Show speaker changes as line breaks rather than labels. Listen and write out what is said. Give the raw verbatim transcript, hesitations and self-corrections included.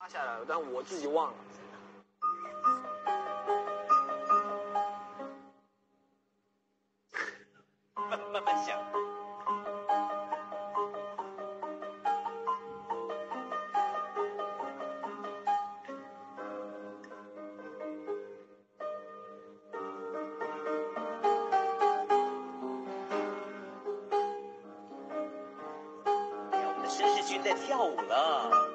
发下来了，但我自己忘了。
慢慢慢想。哎呀，我们的绅士裙在跳舞了。